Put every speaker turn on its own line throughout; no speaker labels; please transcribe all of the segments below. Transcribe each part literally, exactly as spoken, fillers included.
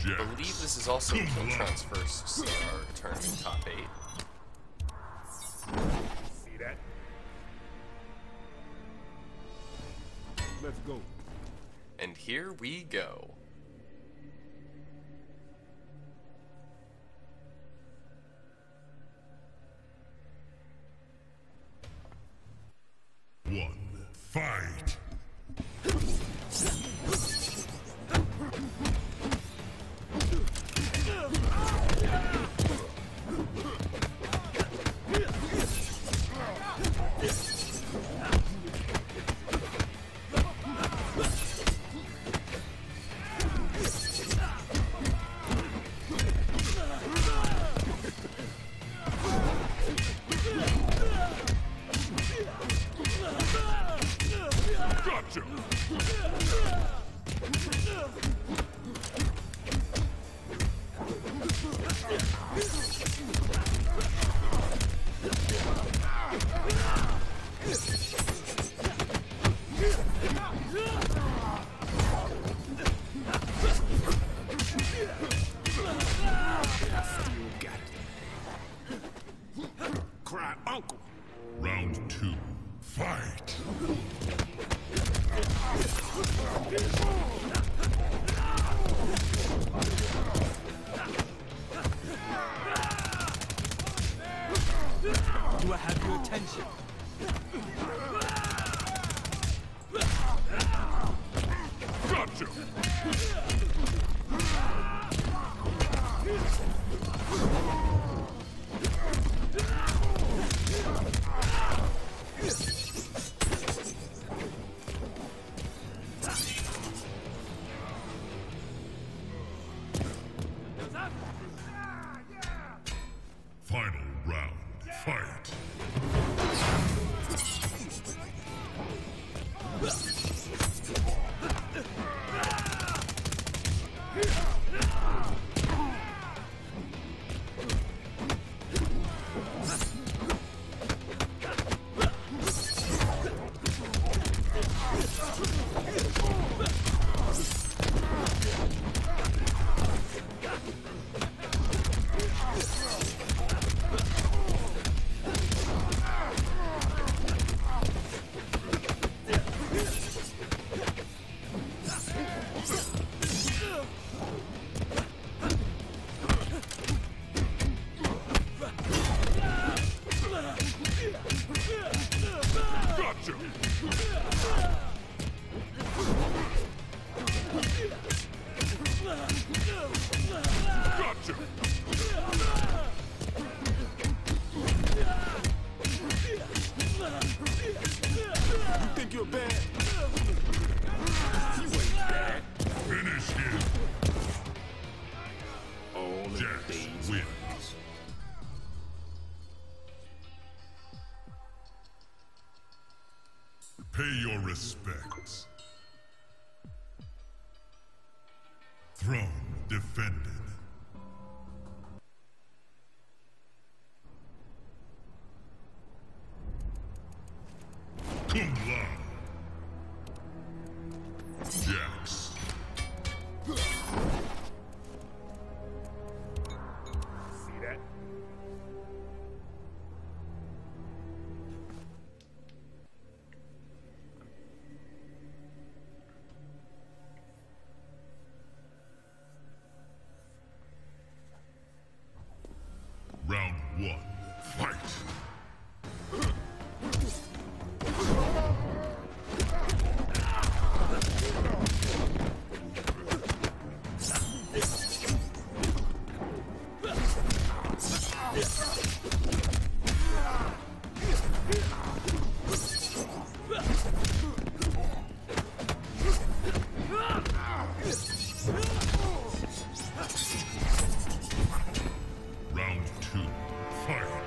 I believe this is also Killtron's first C R turn in top eight.
See that? Let's go.
And here we go.
One, fight! Gotcha!
Cry uncle.
Round two, fight!
Do I have your attention?
Gotcha! Final round, fight! Gotcha! Gotcha!
You think you're bad? You ain't bad.
Finish him!
All in
Jax
days.
wins. Pay your respects. Throne defended. Cum Lao. Jax.
See that?
Round one, fight! Round two, fight!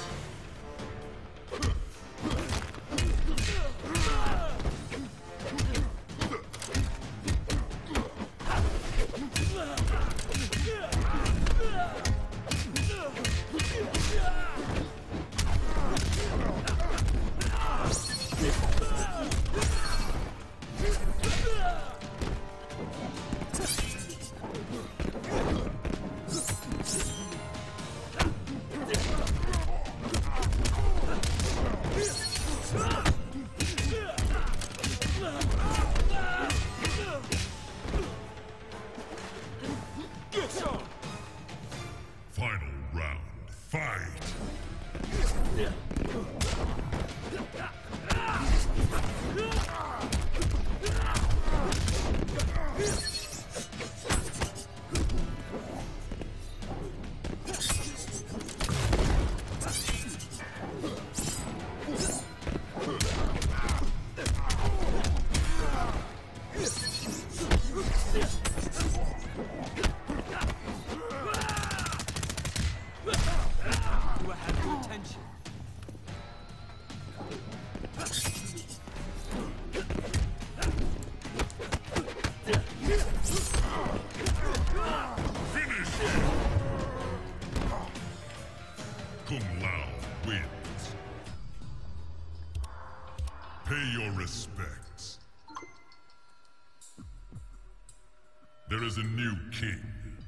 There is a new king.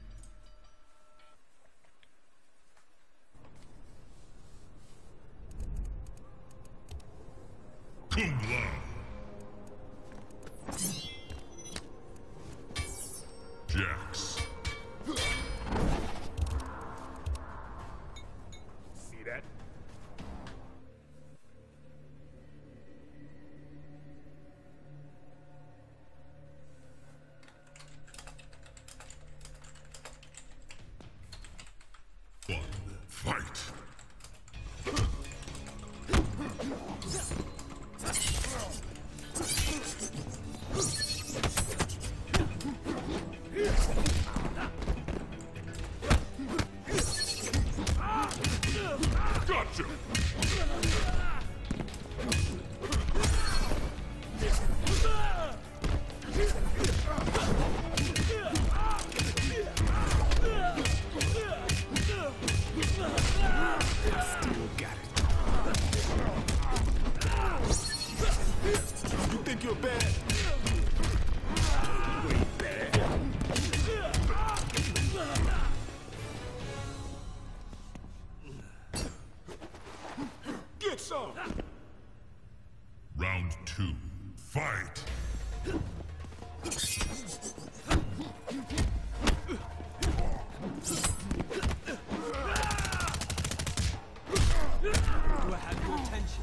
Kung Lao. Jax.
See that?
One. Fight.
Gotcha! Still got it. You think you're bad? You ain't bad. Get some!
Round two. Fight.
Do I have your attention?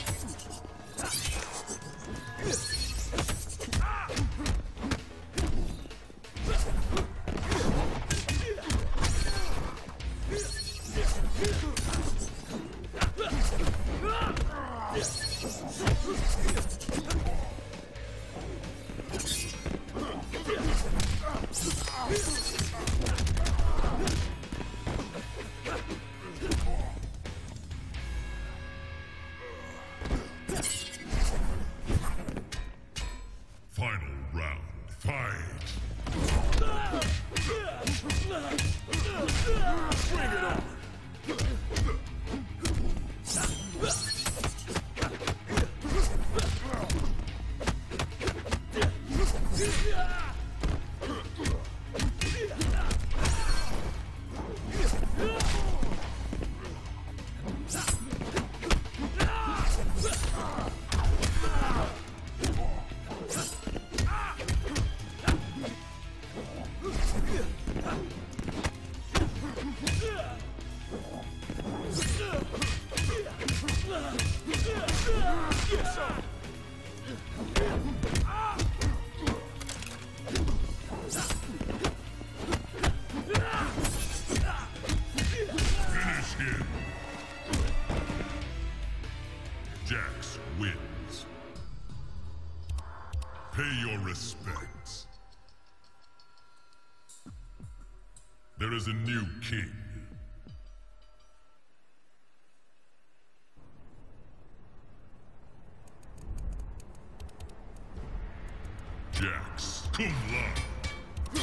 Final round. Fight.
Bring it on! Get some!
Finish him. Jax wins. Pay your respects. There is a new king. Jax. Kung Lao.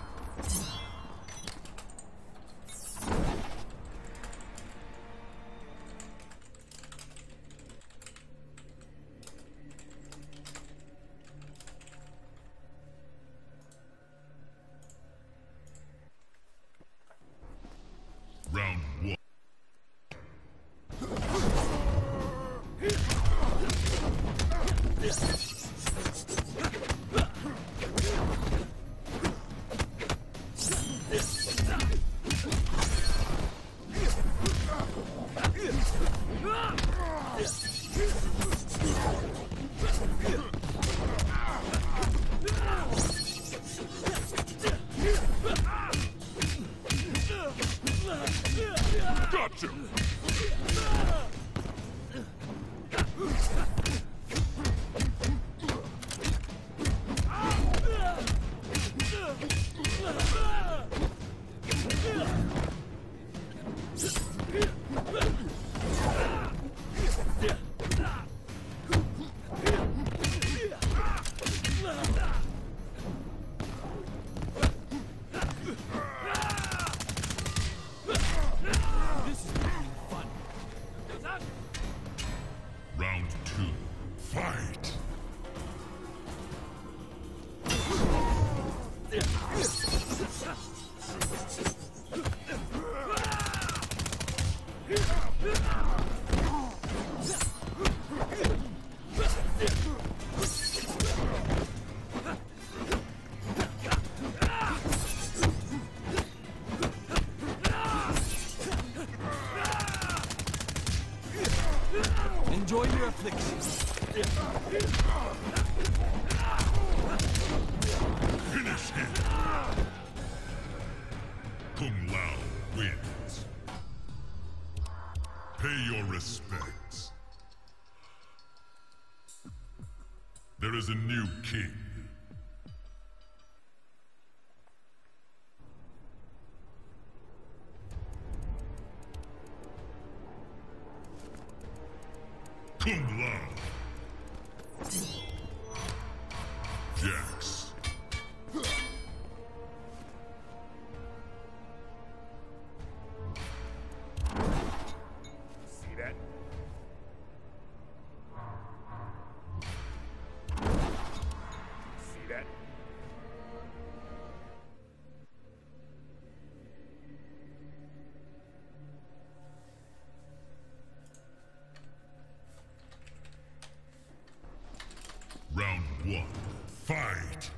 Round one. There is a new king. Kung Lao. Jax.
See that? See that?
Round one. Fight!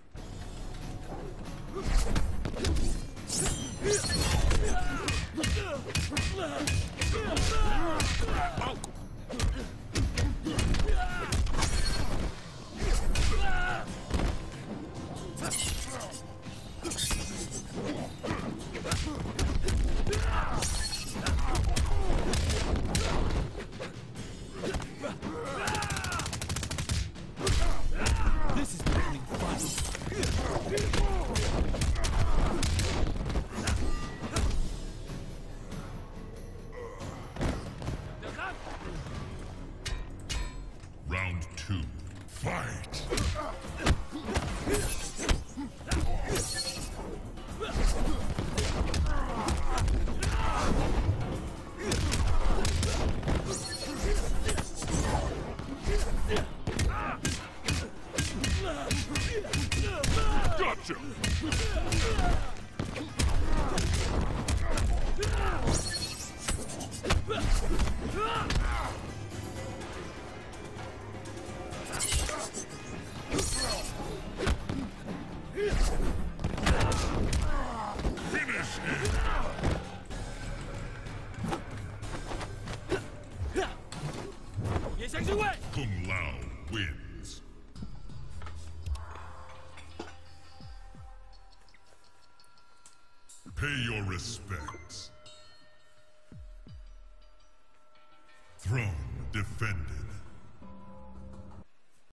This is becoming fun.
Round two. Fight!
Gotcha!
Finish him! Kung Lao wins. Pay your respects.